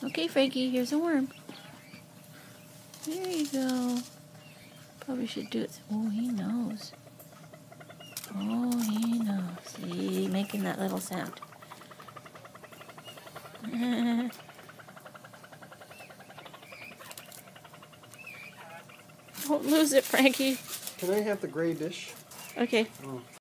Okay, Frankie, here's a worm. There you go. Probably should do it. Oh, he knows. Oh, he knows. See, making that little sound. Don't lose it, Frankie. Can I have the gray dish? Okay. Oh.